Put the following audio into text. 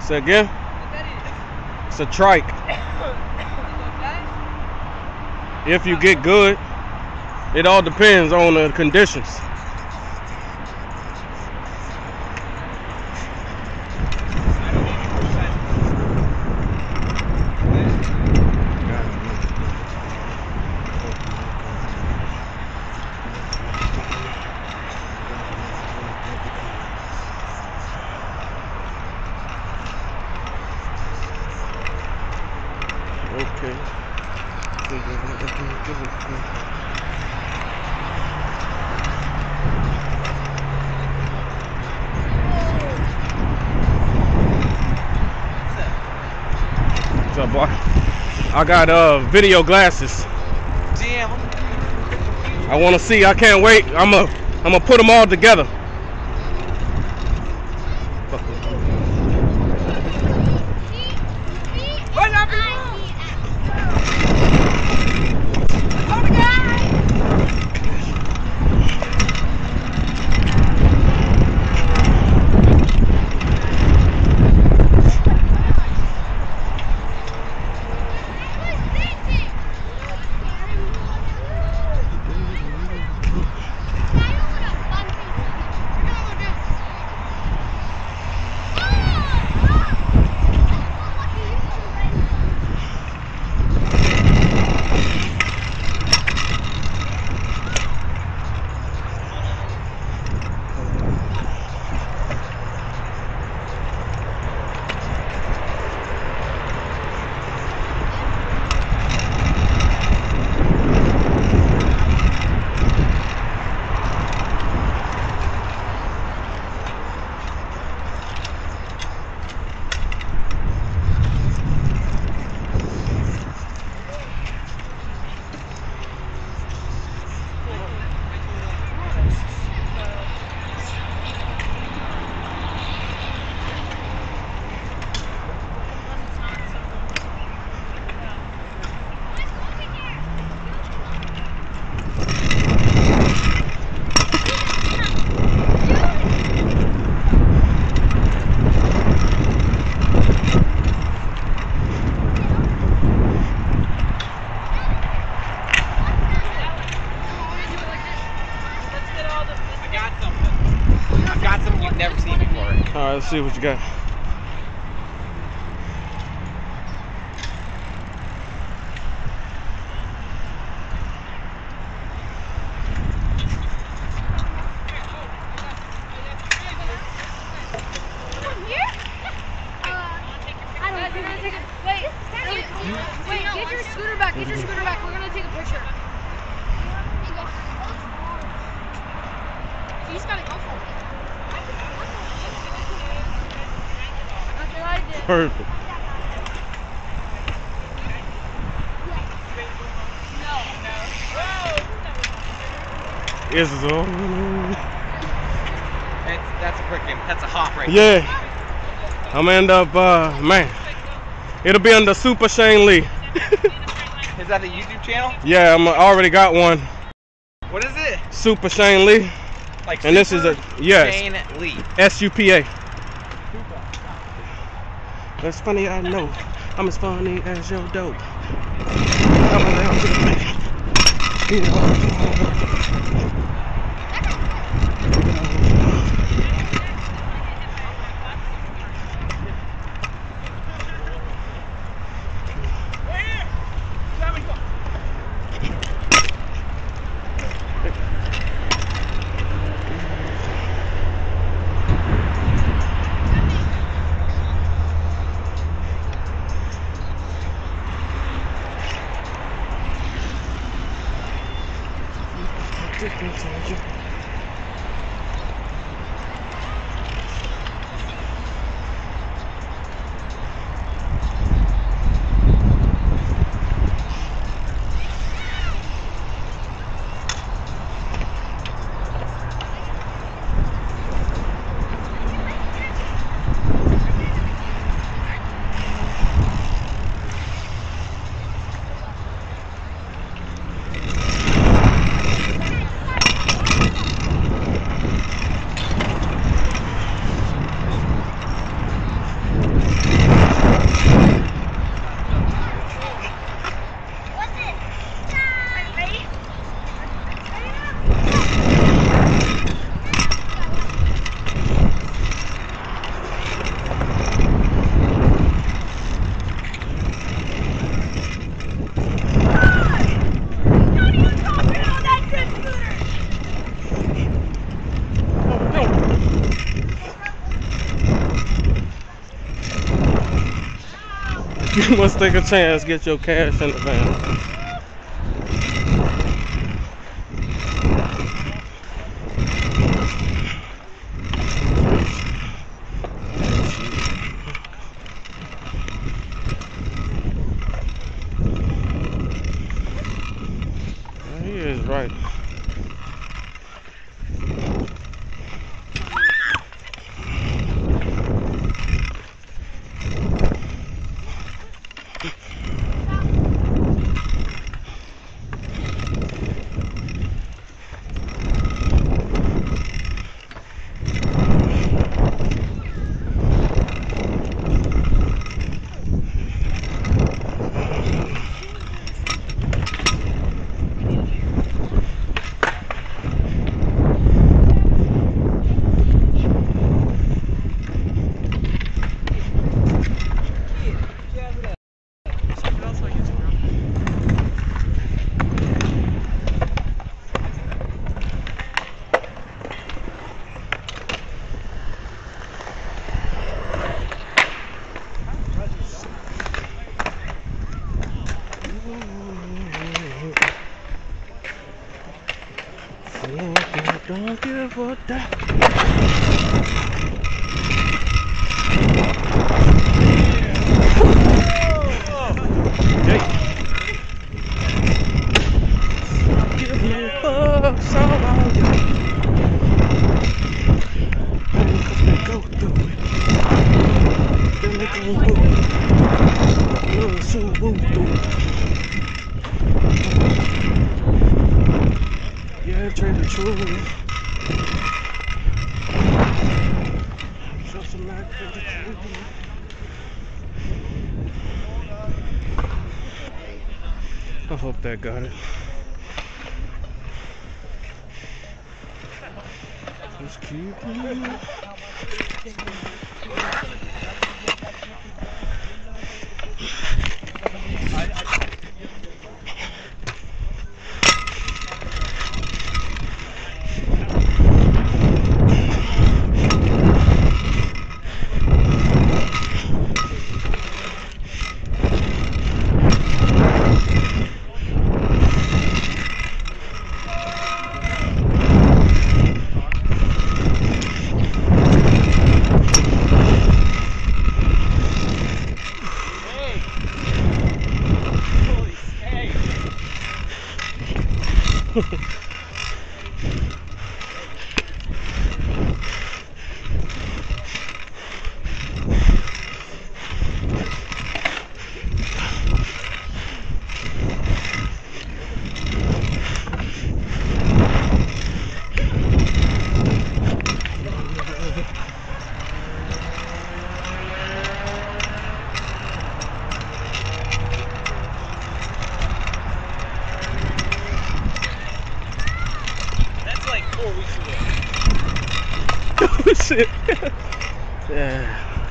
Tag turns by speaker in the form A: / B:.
A: Say again? It's a trike. If you get good, it all depends on the conditions. Okay. What's up, boy? I got video glasses.
B: Damn.
A: I want to see. I can't wait. I'm gonna put them all together. Alright, let's see what you got.
C: Wait, get your scooter back. Get your scooter back. We're gonna take a picture. He's gotta go for it.
A: Perfect. Is
B: That's a hop right
A: there. Yeah. I'm gonna end up, man. It'll be under Super Shane Lee.
B: Is that a YouTube channel?
A: Yeah, I already got one.
B: What is it?
A: Super Shane Lee.
B: Like
A: and this is a
B: Shane Lee.
A: SUPA. That's funny, I know. I'm as funny as your dope. You must take a chance, get your cash in the van. He is right. Don't give a damn. Hey. Give no fucks about you. Cause they go through it. Then they gon' move. You'll soon move through it. Yeah, trade the truth. Just a matter of the truth. I hope that got it. Just keep moving. Shit. Yeah.